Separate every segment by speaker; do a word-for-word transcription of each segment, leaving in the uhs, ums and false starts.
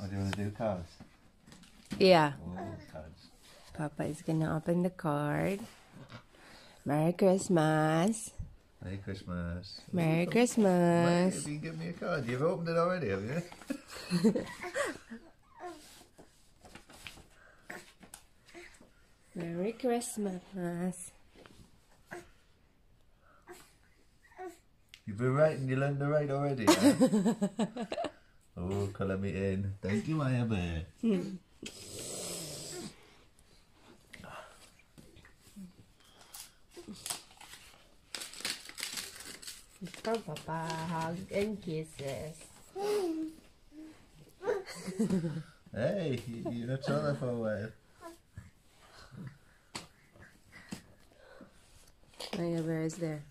Speaker 1: Or do you want to do cards?
Speaker 2: Yeah.
Speaker 1: Oh, cards.
Speaker 2: Papa is gonna open the card. Merry Christmas.
Speaker 1: Merry Christmas.
Speaker 2: Merry
Speaker 1: Mate,
Speaker 2: Christmas.
Speaker 1: have you given me a card? You've opened it already, have you?
Speaker 2: Merry Christmas.
Speaker 1: You've been writing, you learned to write already, huh? Oh, colour me in. Thank you, Maya Bear.
Speaker 2: From Papa, hug and kisses.
Speaker 1: Hey, you, you're not saw that for a while.
Speaker 2: Maya Bear is there.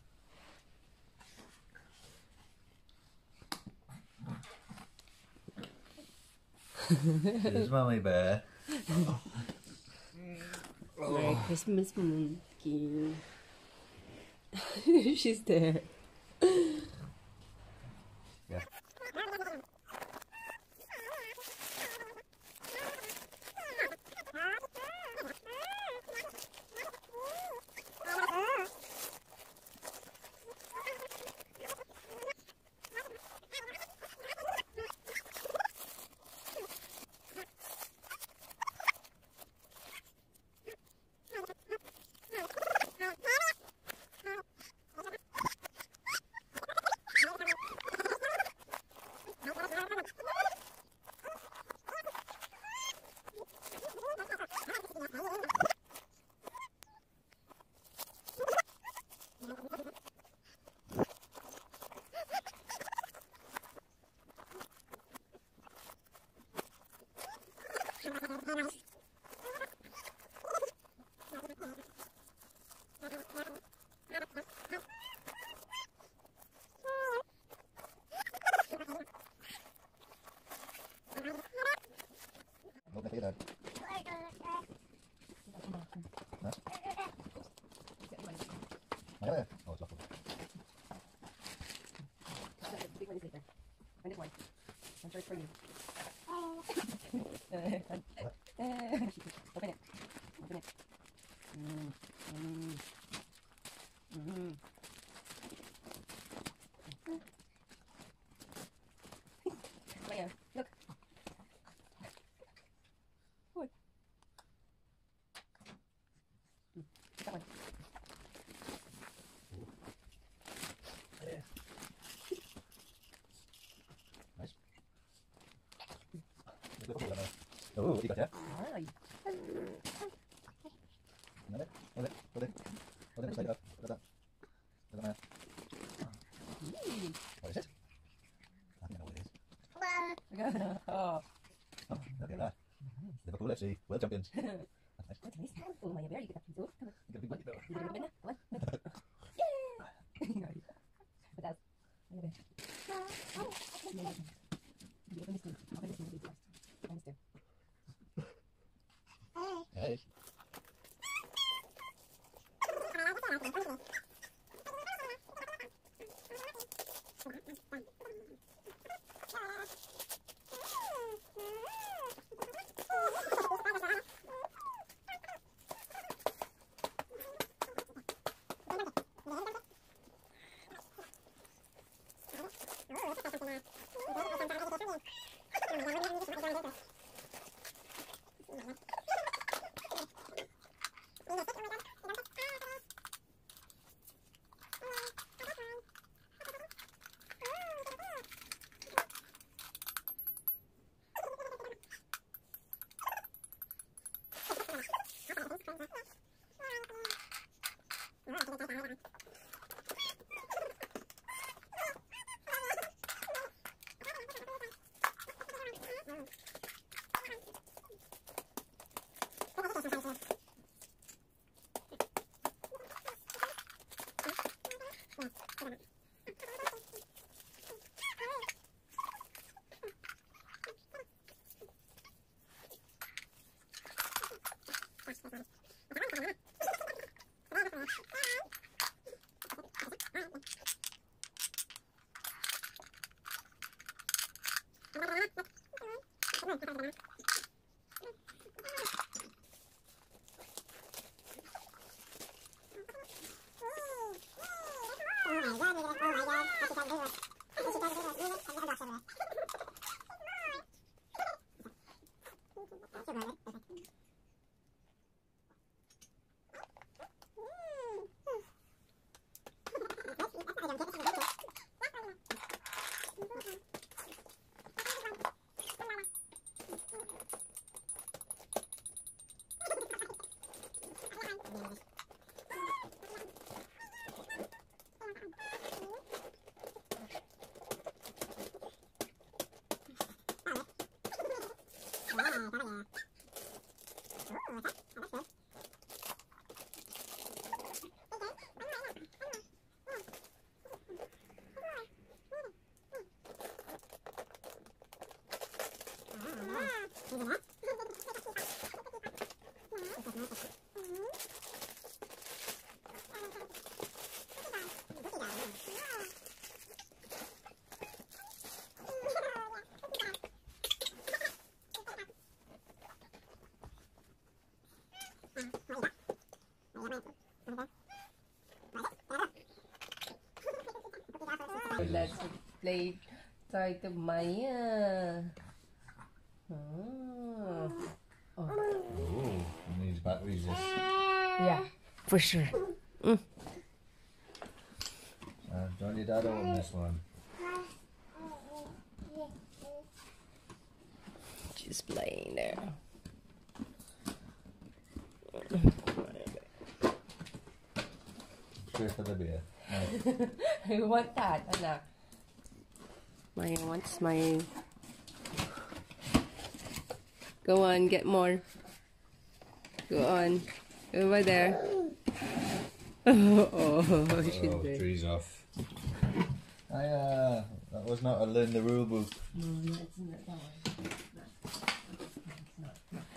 Speaker 1: Here's Mummy Bear.
Speaker 2: Merry Christmas, monkey. She's there.
Speaker 1: Yeah. Look at that. Huh? Maya? Oh, it's locked.
Speaker 2: Big one is later. Find this one. I'm sure it's for you. Open it. Open it. Mm. Mm. Mm. Maya, look. What? Mm. Get that one.
Speaker 1: Yeah. Nice. Oh, you got that?
Speaker 2: Alright.
Speaker 1: Hold it, hold it, hold it. Hold it, slide it up. Hold that. Hold that.
Speaker 2: Mm.
Speaker 1: What is it? I think I know what it is.
Speaker 2: Oh.
Speaker 1: Oh, look at that. Liverpool F C, world champions. That's nice.
Speaker 2: That's nice. Oh, Maya Bear, you get that piece. Oh, come on.
Speaker 1: You got a big blanket though.
Speaker 2: You get a bit now. Come on. Yay! What else? Maya Bear. You open this one. Open this one first. Open this two.
Speaker 1: Hey.
Speaker 2: Let's play toy to Maya. Oh. Oh.
Speaker 1: Oh, it needs batteries this.
Speaker 2: Yeah, for sure. Mm.
Speaker 1: Uh, don't need that on this one.
Speaker 2: She's playing there.
Speaker 1: Straight for the beer.
Speaker 2: I want that, anak. Maya wants my... Go on, get more. Go on. Over there. Oh, oh she's
Speaker 1: Oh,
Speaker 2: there.
Speaker 1: trees off. I, uh, that was not a learn the rule book.
Speaker 2: No, no, it's not that one. It's not.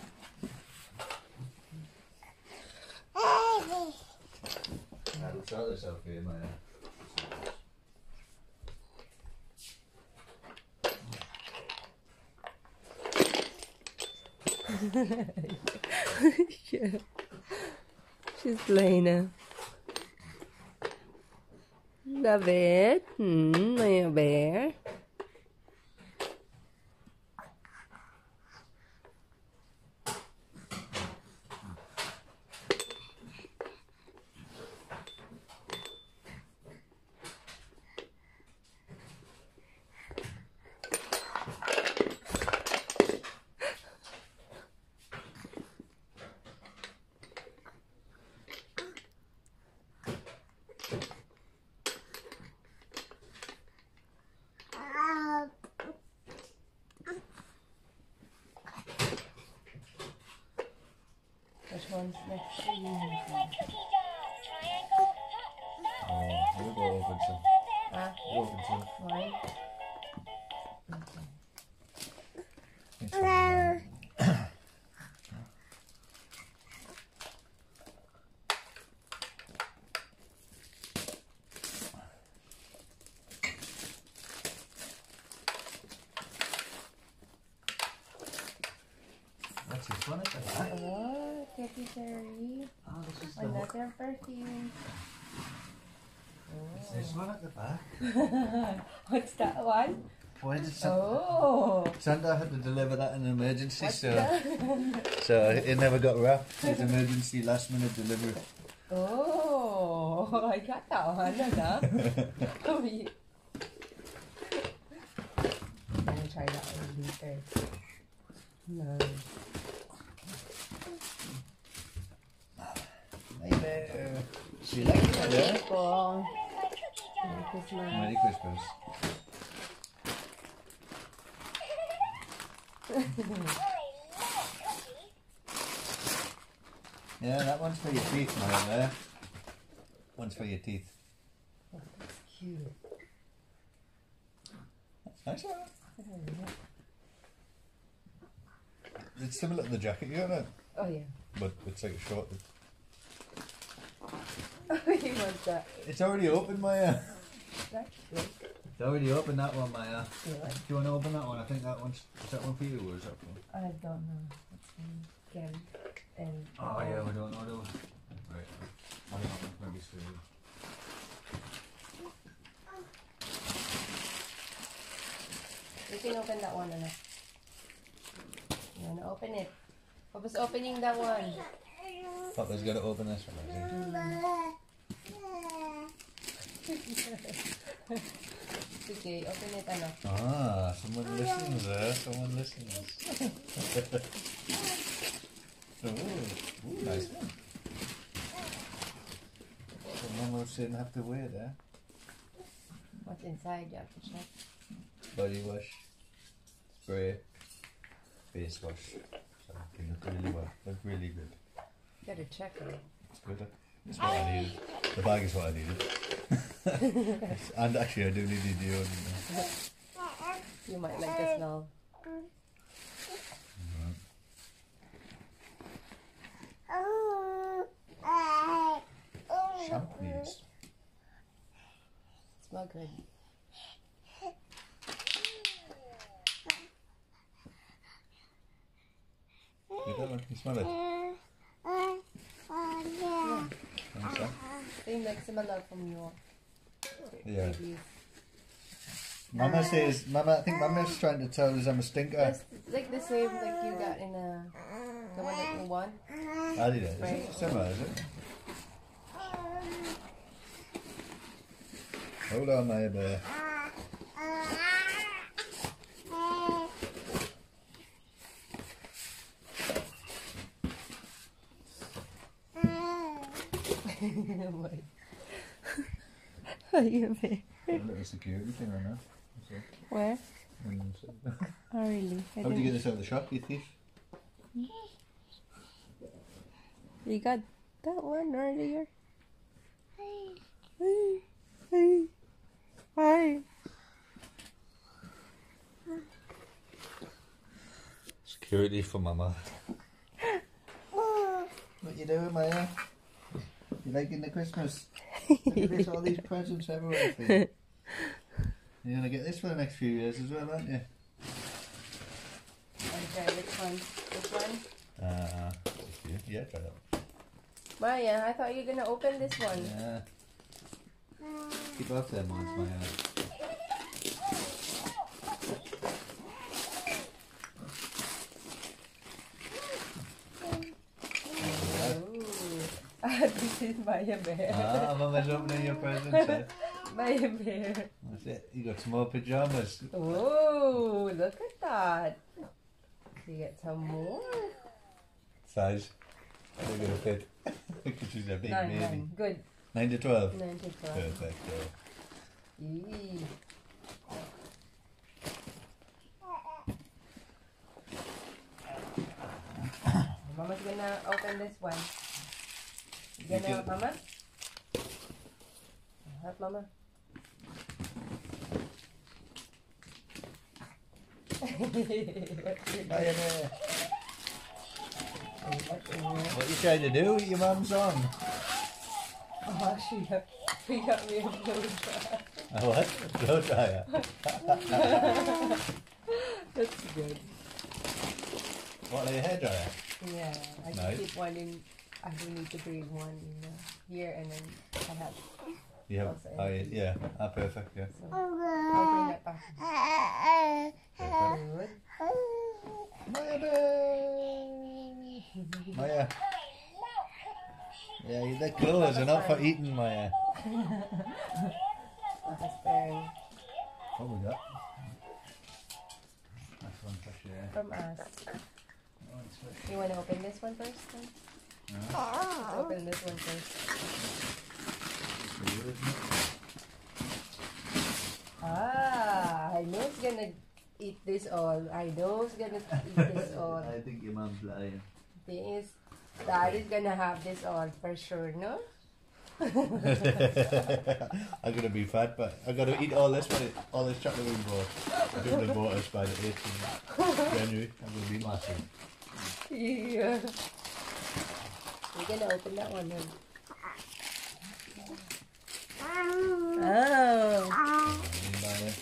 Speaker 1: I'll sort this out for you, Maya.
Speaker 2: Yeah. She's playing now. Love it. Hmm, my bear. Which one's next to you?
Speaker 1: Oh, we'll go open some.
Speaker 2: Ah,
Speaker 1: We'll open some.
Speaker 2: one.
Speaker 1: It's fine. What's this one at the back?
Speaker 2: Oh, Katy Perry.
Speaker 1: Oh, this is the hook.
Speaker 2: Another perfume.
Speaker 1: Is this one at the back?
Speaker 2: What's that one?
Speaker 1: Why did Santa,
Speaker 2: Oh.
Speaker 1: Santa had to deliver that in an emergency,
Speaker 2: What's
Speaker 1: so
Speaker 2: that?
Speaker 1: so it never got wrapped. It's emergency last minute delivery.
Speaker 2: Oh, I got that one, ano? Oh, yeah. I'm gonna try that one later. No.
Speaker 1: Hello. She likes it, hello.
Speaker 2: Cool. Merry Christmas.
Speaker 1: Merry Christmas. Yeah, that one's for your teeth, Maya, there. One's for your teeth.
Speaker 2: Oh, that's cute.
Speaker 1: That's nice, yeah. It's similar to the jacket you got,
Speaker 2: Oh, yeah.
Speaker 1: but it's like a short.
Speaker 2: You want that?
Speaker 1: It's already open, Maya.
Speaker 2: That's good.
Speaker 1: It's already opened that one, Maya.
Speaker 2: Good.
Speaker 1: Do you want to open that one? I think that one's... Is that one for you or is that for...
Speaker 2: I don't know. It's from Ken and...
Speaker 1: Oh, yeah, we don't know those. Right. I don't know. Maybe it's for you.
Speaker 2: You can open that one, Anna. You wanna open it? Papa's opening that one.
Speaker 1: Papa's got to open this one, I think.
Speaker 2: Okay, open it, Anna.
Speaker 1: Ah, someone listens there. Someone listens. Oh, ooh, nice one. So Mama shouldn't have to wear that.
Speaker 2: What's inside? You have to check.
Speaker 1: Body wash, spray, face wash. So they look really well. Look really good.
Speaker 2: You gotta check it.
Speaker 1: It's good. It's what I needed. The bag is what I needed. And actually I do need the deodorant.
Speaker 2: You might like the smell.
Speaker 1: Shampoos.
Speaker 2: Smell good.
Speaker 1: Get that one. You smell it.
Speaker 2: Yeah.
Speaker 1: Thanks, huh?
Speaker 2: Same like similar from your
Speaker 1: Yeah.
Speaker 2: babies.
Speaker 1: Mama says, Mama, I think Mama's trying to tell us I'm a stinker.
Speaker 2: Just like the same like you got in a the one that you won.
Speaker 1: Adidas. Is
Speaker 2: Right.
Speaker 1: it similar, is it? Hold on, my bear.
Speaker 2: What? Are you there?
Speaker 1: A little security thing on that.
Speaker 2: Where?
Speaker 1: Mm, so-
Speaker 2: Oh really? I
Speaker 1: How did you get
Speaker 2: didn't-
Speaker 1: this out of the shop, you thief?
Speaker 2: You got that one earlier? Hey. Hey. Hi.
Speaker 1: Security for Mama. What you doing, Maya? You liking the Christmas? Look at this, all these presents everywhere for you. You're gonna get this for the next few years as well, aren't you?
Speaker 2: Okay, which one? Which one?
Speaker 1: Uh, yeah, try that one.
Speaker 2: Maya, I thought you were gonna open this one.
Speaker 1: Yeah. Keep off them ones, Maya.
Speaker 2: Ooh. This is Maya Bear.
Speaker 1: Ah, Mama's opening your presents. Eh?
Speaker 2: Maya Bear.
Speaker 1: That's it. You got some more pajamas.
Speaker 2: Oh, look at that. You get some more.
Speaker 1: Size. They're gonna fit. Because she's a big
Speaker 2: Nine,
Speaker 1: baby.
Speaker 2: nine. Good.
Speaker 1: Nine to twelve.
Speaker 2: Nine to twelve.
Speaker 1: Perfect. Yeah.
Speaker 2: Yee. Mama's gonna open this one. You
Speaker 1: You
Speaker 2: gonna help
Speaker 1: can-
Speaker 2: Mama? Help Mama.
Speaker 1: Hiya there.
Speaker 2: What's in here?
Speaker 1: What you trying to do? Your mum's on.
Speaker 2: Oh, she got, she got me a blow dry.
Speaker 1: A what? Blow dryer.
Speaker 2: That's good.
Speaker 1: What, like a hairdryer?
Speaker 2: Yeah, I
Speaker 1: Nice.
Speaker 2: keep wanting. I do need to bring one in uh, here, and then I have.
Speaker 1: Yeah.
Speaker 2: Also
Speaker 1: Oh, yeah.
Speaker 2: empty.
Speaker 1: yeah. Ah, perfect. Yeah.
Speaker 2: So I'll bring that back.
Speaker 1: Perfect.
Speaker 2: Good.
Speaker 1: Maya bear. Maya. Yeah, the clothes are not for eating, Maya.
Speaker 2: Papa's turn.
Speaker 1: What we got? That's one for sure.
Speaker 2: From us.
Speaker 1: Oh, it's for
Speaker 2: You want to open this one first? Then?
Speaker 1: sure.
Speaker 2: Let's open this one first.
Speaker 1: For you, isn't it?
Speaker 2: Ah, I know it's gonna eat this all. I know it's gonna eat this all.
Speaker 1: I think your mum's lying.
Speaker 2: Thing is, Daddy's gonna have this all for sure, no?
Speaker 1: I'm gonna be fat, but I gotta eat all this, one, all this chocolate we bought. I think they bought us by the eighteenth of January. I'm gonna be massive.
Speaker 2: Yeah. We're gonna open that one then. Oh.
Speaker 1: Maya.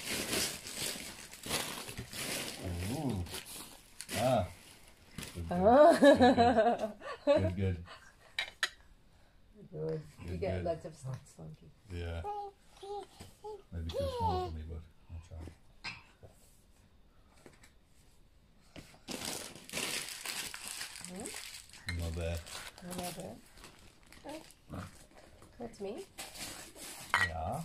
Speaker 1: Good, good.
Speaker 2: Good. You
Speaker 1: Good,
Speaker 2: get
Speaker 1: good.
Speaker 2: lots of snacks, monkey.
Speaker 1: Yeah. Maybe too small for me, but I'll try.
Speaker 2: Hmm?
Speaker 1: Not bad.
Speaker 2: Not bad.
Speaker 1: No.
Speaker 2: That's me.
Speaker 1: Yeah.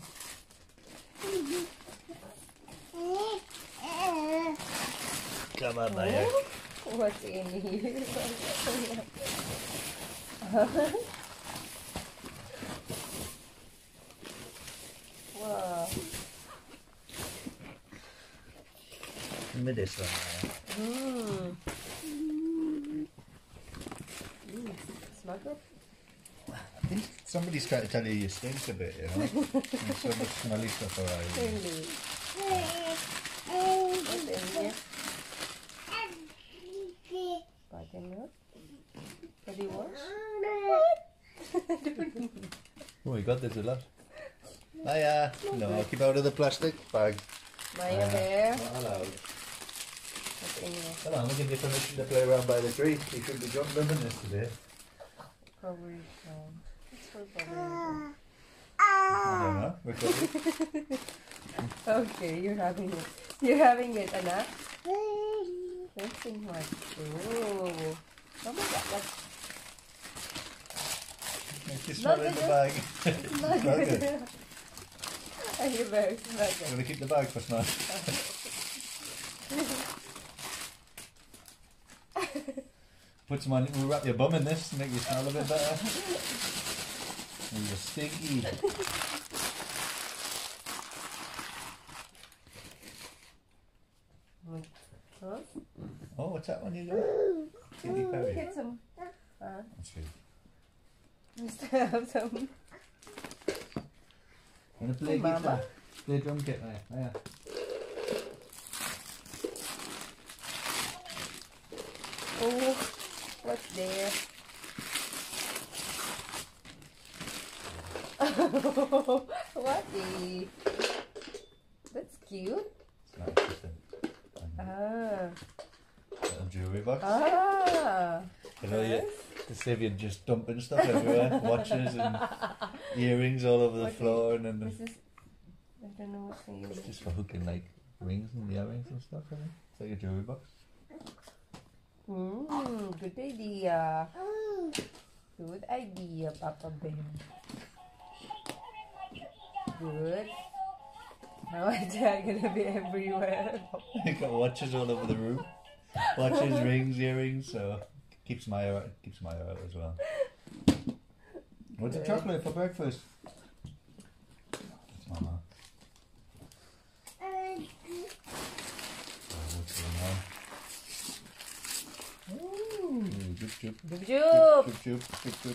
Speaker 1: Come on, Maya.
Speaker 2: What's in here? Wow.
Speaker 1: Give me this one, Maya.
Speaker 2: Mmm. Mm. Smell good?
Speaker 1: I think somebody's trying to tell you you stink a bit, you know? There's so much smelly stuff around.
Speaker 2: Really? What's in here? Buttermilk? Body wash?
Speaker 1: Oh my god, there's a lot. Maya! No, keep out of the plastic bag.
Speaker 2: Maya bear?
Speaker 1: Not allowed.
Speaker 2: What's in here?
Speaker 1: Come on, I'm gonna give you permission to play around by the tree. You should be jumping in this today.
Speaker 2: Covered um, It's for butter.
Speaker 1: I don't know. We're good.
Speaker 2: Okay, you're having it. You're having it, Anna? Let's see what. Oh. Oh my god, that's
Speaker 1: Make you
Speaker 2: Not
Speaker 1: smell in the
Speaker 2: good.
Speaker 1: bag.
Speaker 2: not
Speaker 1: Smell
Speaker 2: good.
Speaker 1: good.
Speaker 2: Are you very smell
Speaker 1: I'm
Speaker 2: good?
Speaker 1: gonna keep the bag for smell. Put some on, we'll wrap your bum in this and make you smell a bit better. And you're stinky.
Speaker 2: Huh?
Speaker 1: Oh, what's that one you got? Kitty Perry.
Speaker 2: Get some. Uh,
Speaker 1: That's sweet.
Speaker 2: we still have some.
Speaker 1: Wanna play
Speaker 2: Hey, Mama.
Speaker 1: guitar? Play drum kit, there. There.
Speaker 2: Oh, what's there? What the? That's cute.
Speaker 1: It's not just a
Speaker 2: Ah.
Speaker 1: little jewellery box.
Speaker 2: Ah.
Speaker 1: You know, you,
Speaker 2: Yes.
Speaker 1: to save you just dumping stuff everywhere. Watches and earrings all over the
Speaker 2: What
Speaker 1: floor, and then
Speaker 2: This
Speaker 1: the,
Speaker 2: is. I don't know what they use.
Speaker 1: just for hooking like rings and earrings and stuff. I think. It's like a jewellery box.
Speaker 2: Hmm, good idea. Good idea, Papa Ben. Good. Now it's gonna be everywhere.
Speaker 1: You got watches all over the room. Watches, rings, earrings. So keeps my out. Keeps my out as well. What's a
Speaker 2: Good.
Speaker 1: chocolate for breakfast? That's Mama. Oh, what's going on? Ooh, good job.
Speaker 2: Good
Speaker 1: Good,
Speaker 2: job.
Speaker 1: good job. Good, good.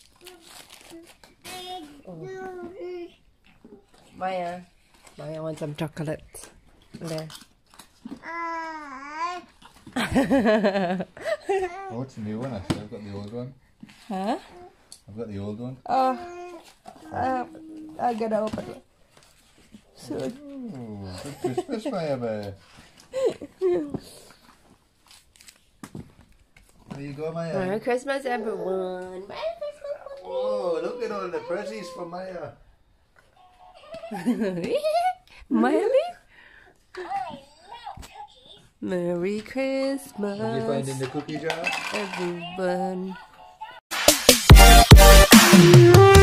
Speaker 2: Oh. Maya. Maya wants some chocolate. There.
Speaker 1: Oh, it's a new one actually. I've got the old one.
Speaker 2: Huh?
Speaker 1: I've got the old one.
Speaker 2: Oh. Uh, I gotta open it. Soon.
Speaker 1: Ooh, good Christmas, Maya Bear. There you go, Maya.
Speaker 2: Merry Christmas, everyone. Merry Christmas.
Speaker 1: Oh, look at all the presents for Maya.
Speaker 2: Merry. Merry Christmas.
Speaker 1: What did you find in the cookie jar?
Speaker 2: Everyone.